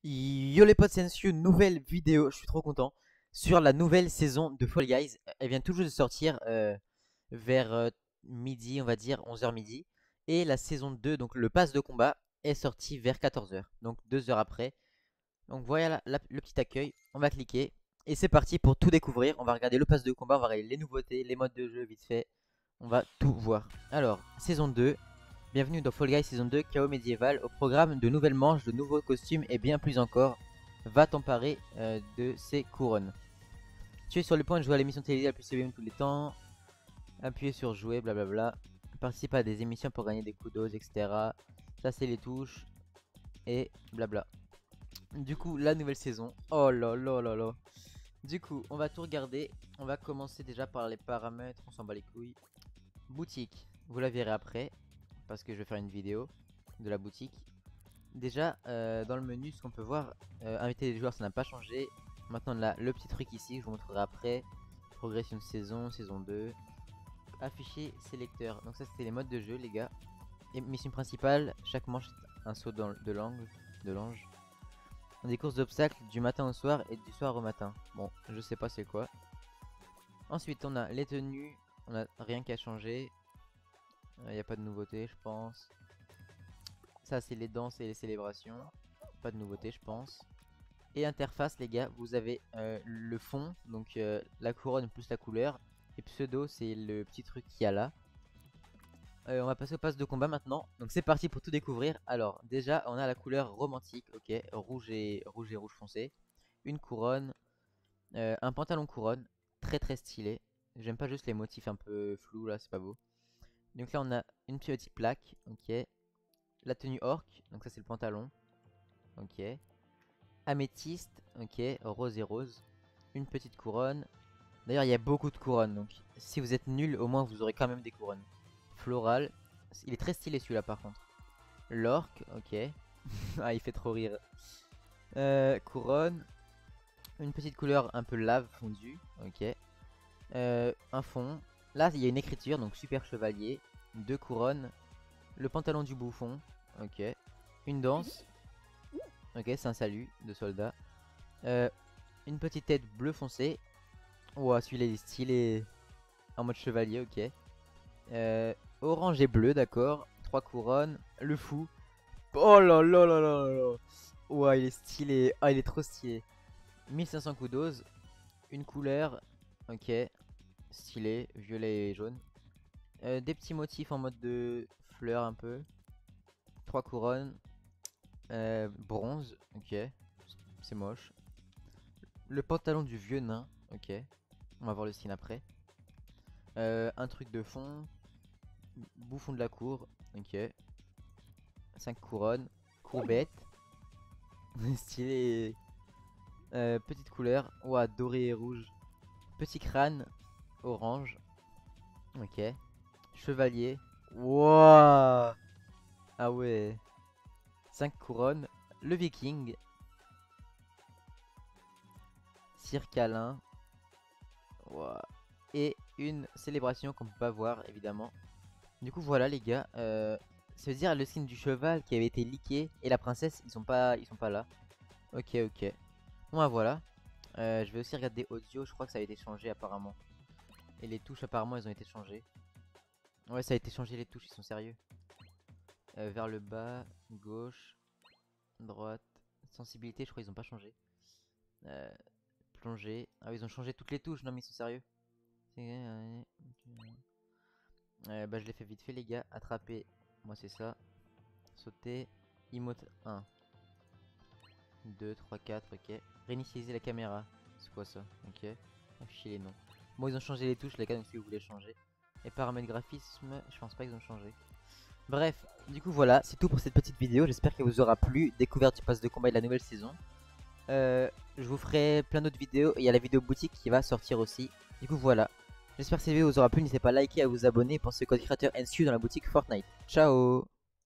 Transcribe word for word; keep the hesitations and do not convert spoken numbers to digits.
Yo les potes, c'est Ensu, nouvelle vidéo, je suis trop content, sur la nouvelle saison de Fall Guys. Elle vient tout juste de sortir euh, vers euh, midi, on va dire onze heures midi. Et la saison deux, donc le pass de combat, est sorti vers quatorze heures, donc deux heures après. Donc voilà la- la- le petit accueil, on va cliquer. Et c'est parti pour tout découvrir. On va regarder le pass de combat, on va regarder les nouveautés, les modes de jeu vite fait. On va tout voir. Alors, saison deux. Bienvenue dans Fall Guys saison deux, Chaos médiéval. Au programme, de nouvelles manches, de nouveaux costumes et bien plus encore. Va t'emparer euh, de ces couronnes. Tu es sur le point de jouer à l'émission télévisée la plus suivie de tous les temps. Appuyez sur jouer, blablabla. Participe à des émissions pour gagner des coups d'ose, et cetera. Ça, c'est les touches. Et blabla. Du coup, la nouvelle saison. Oh là là là là. Du coup, on va tout regarder. On va commencer déjà par les paramètres. On s'en bat les couilles. Boutique. Vous la verrez après, parce que je vais faire une vidéo de la boutique. Déjà euh, dans le menu, ce qu'on peut voir, euh, inviter les joueurs, ça n'a pas changé. Maintenant on a le petit truc ici, je vous montrerai après. Progression de saison, saison deux. Afficher sélecteur, donc ça c'était les modes de jeu les gars. Et mission principale, chaque manche un saut dans, de l'angle, de l'ange. Des courses d'obstacles du matin au soir et du soir au matin. Bon, je sais pas c'est quoi. Ensuite on a les tenues, on a rien qu'à changer. Il n'y a pas de nouveauté je pense. Ça c'est les danses et les célébrations. Pas de nouveauté je pense. Et interface les gars, vous avez euh, le fond, donc euh, la couronne plus la couleur. Et pseudo c'est le petit truc qu'il y a là. euh, On va passer au pass de combat maintenant. Donc c'est parti pour tout découvrir. Alors déjà on a la couleur romantique, ok, rouge et rouge et rouge foncé. Une couronne, euh, un pantalon couronne, très très stylé. J'aime pas juste les motifs un peu flous là, c'est pas beau. Donc là on a une petite plaque, ok. La tenue orc, donc ça c'est le pantalon. Ok. Améthyste, ok, rose et rose. Une petite couronne. D'ailleurs il y a beaucoup de couronnes, donc si vous êtes nul au moins vous aurez quand même des couronnes. Floral, il est très stylé celui-là par contre. L'orc, ok. Ah il fait trop rire. Euh, couronne. Une petite couleur un peu lave fondue, ok. Euh, un fond. Là il y a une écriture, donc super chevalier. Deux couronnes. Le pantalon du bouffon, ok. Une danse. Ok, c'est un salut de soldat. Euh, une petite tête bleu foncé. Ouah, celui-là il est stylé. En mode chevalier, ok. Euh, orange et bleu, d'accord. Trois couronnes. Le fou. Oh là là là là là là. Ouah, il est stylé. Ah, il est trop stylé. mille cinq cents coups d'ose. Une couleur. Ok. Stylé. Violet et jaune. Euh, des petits motifs en mode de fleurs un peu. Trois couronnes. Euh, bronze. Ok. C'est moche. Le pantalon du vieux nain. Ok. On va voir le skin après. Euh, un truc de fond. Bouffon de la cour. Ok. cinq couronnes. Courbette. Stylé. Euh, petite couleur. Ouah, doré et rouge. Petit crâne. Orange. Ok. Chevalier. Ouah. Ah ouais. cinq couronnes. Le viking. Circalin. Ouah. Et une célébration qu'on peut pas voir évidemment. Du coup voilà les gars, euh, ça veut dire le skin du cheval qui avait été leaké et la princesse ils sont pas ils sont pas là. Ok ok. Bon bah voilà. Euh, je vais aussi regarder audio, je crois que ça a été changé apparemment. Et les touches apparemment elles ont été changées. Ouais ça a été changé les touches, ils sont sérieux. Euh, vers le bas, gauche, droite, sensibilité je crois ils ont pas changé. Euh, plongée, ah oui, ils ont changé toutes les touches, non mais ils sont sérieux. Euh, bah je l'ai fait vite fait les gars, attraper, moi c'est ça. Sauter, emote un, deux, trois, quatre, ok. Réinitialiser la caméra, c'est quoi ça? Ok, afficher les noms. Bon ils ont changé les touches les gars, donc si vous voulez changer. Et paramètres graphisme, je pense pas qu'ils ont changé. Bref, du coup voilà, c'est tout pour cette petite vidéo, j'espère qu'elle vous aura plu. Découverte du pass de combat de la nouvelle saison. Euh, je vous ferai plein d'autres vidéos, il y a la vidéo boutique qui va sortir aussi. Du coup voilà, j'espère que cette vidéo vous aura plu, n'hésitez pas à liker, à vous abonner et pensez au code créateur Ensu dans la boutique Fortnite. Ciao.